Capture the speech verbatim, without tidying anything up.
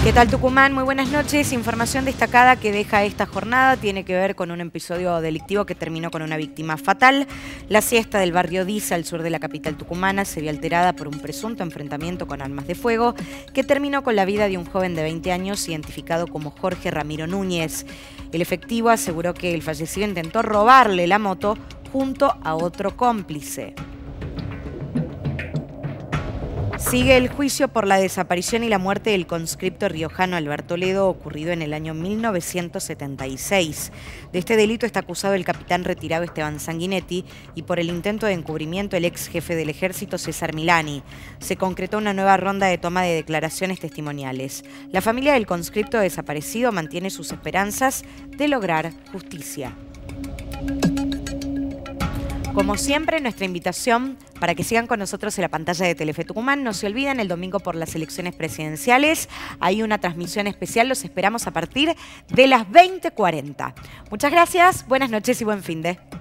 ¿Qué tal, Tucumán? Muy buenas noches. Información destacada que deja esta jornada tiene que ver con un episodio delictivo que terminó con una víctima fatal. La siesta del barrio Diza, al sur de la capital tucumana, se vio alterada por un presunto enfrentamiento con armas de fuego que terminó con la vida de un joven de veinte años identificado como Jorge Ramiro Núñez. El efectivo aseguró que el fallecido intentó robarle la moto junto a otro cómplice. Sigue el juicio por la desaparición y la muerte del conscripto riojano Alberto Ledo, ocurrido en el año mil novecientos setenta y seis. De este delito está acusado el capitán retirado Esteban Sanguinetti y por el intento de encubrimiento el ex jefe del ejército César Milani. Se concretó una nueva ronda de toma de declaraciones testimoniales. La familia del conscripto desaparecido mantiene sus esperanzas de lograr justicia. Como siempre, nuestra invitación para que sigan con nosotros en la pantalla de Telefe Tucumán. No se olviden, el domingo por las elecciones presidenciales hay una transmisión especial. Los esperamos a partir de las veinte cuarenta. Muchas gracias, buenas noches y buen finde.